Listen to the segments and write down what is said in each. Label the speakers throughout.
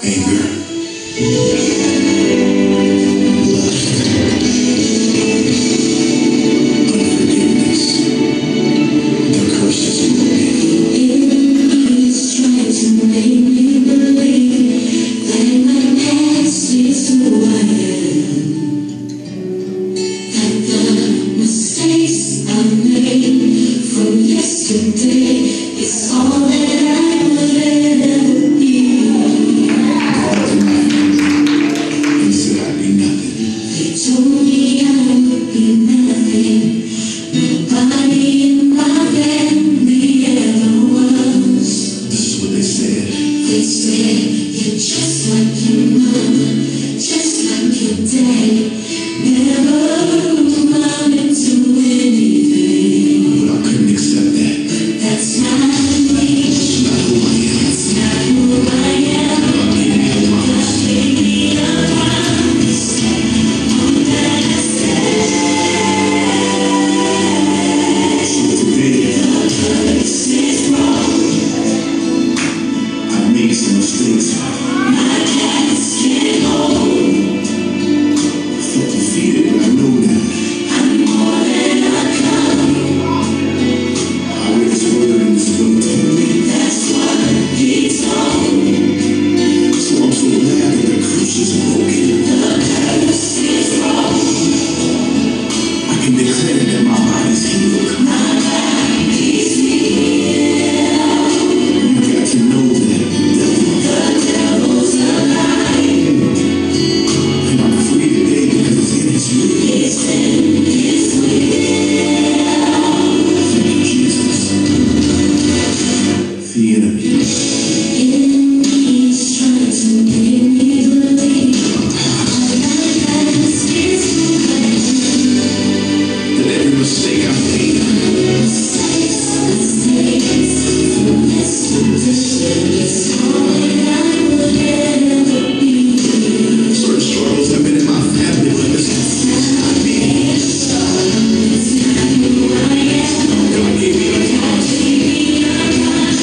Speaker 1: anger, lust, unforgiveness. The curse is broken.
Speaker 2: Enemies try to make me believe that my past is who I am, that the mistakes I made from yesterday is all that I will ever be.
Speaker 1: They said I'd be nothing.
Speaker 2: They told me I would be nothing. Nobody in my family ever was.
Speaker 1: This is what they said.
Speaker 2: They said you're just like your mama, just like your daddy, never amounted to anything.
Speaker 1: But I couldn't accept that.
Speaker 2: That's not me.
Speaker 1: It's not who I am.
Speaker 2: That's not who I am.
Speaker 1: God gave me a promise.
Speaker 2: God gave me a promise. All that I said.
Speaker 1: So today,
Speaker 2: The curse is wrong.
Speaker 1: I made some mistakes.
Speaker 2: My past can't hold.
Speaker 1: I felt defeated, but I know that.
Speaker 2: I'm more than a conqueror.
Speaker 1: I read His word and His will told me.
Speaker 2: That's what He told me.
Speaker 1: So I'm so glad that the curse is broken.
Speaker 2: The curse is wrong.
Speaker 1: I can declare that my body's healed.
Speaker 2: My body's healed.
Speaker 1: You got to know that
Speaker 2: The devil's alive.
Speaker 1: and I'm free today because it's in His will.
Speaker 2: It's in His will.
Speaker 1: Thank you, Jesus. The enemy.
Speaker 2: Enemies try to make me believe my past is who I am.
Speaker 1: That every mistake I made,
Speaker 2: Mistakes from yesterday is all that I will ever be.
Speaker 1: certain struggles have been in my family, but it's not me.
Speaker 2: It's not who I am.
Speaker 1: God gave me a
Speaker 2: God gave me a promise.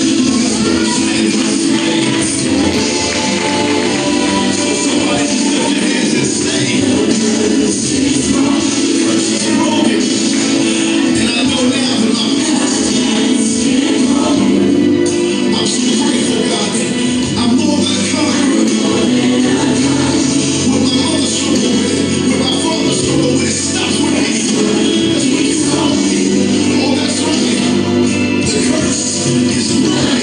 Speaker 1: So somebody just lift your hands and say,
Speaker 2: The curse is wrong.
Speaker 1: curse is broken. And I know now that my past,
Speaker 2: Past can't hold.
Speaker 1: I'm so grateful, God, that I'm more than a conqueror.
Speaker 2: More than a conqueror.
Speaker 1: What my mother struggled with, what my father struggled with, it stops with me. That's what He told me. Oh, that's right. The curse is broken.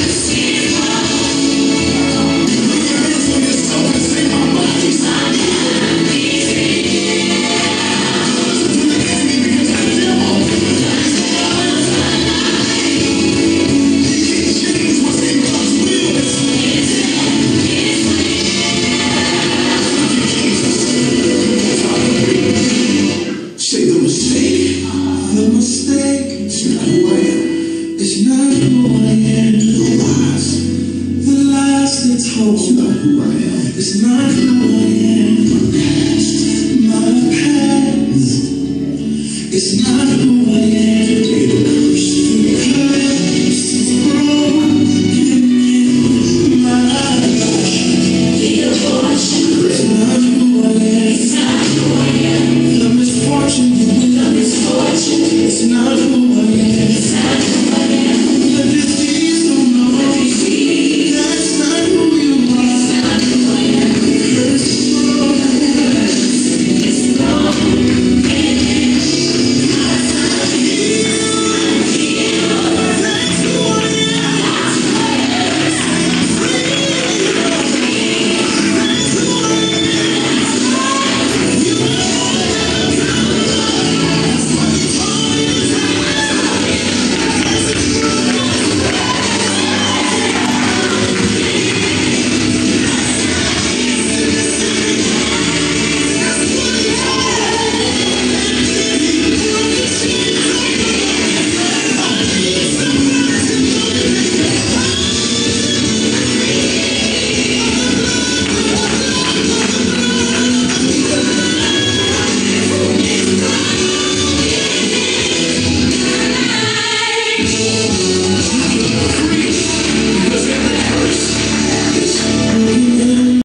Speaker 1: Put your hands on yourself and say, my body's healed. Listen to the enemy because the devil, King James was in God's will. Say the mistake. The mistake. It's not who I am. It's not who I am. The lies. The lies they told. It's not who I am. It's not who I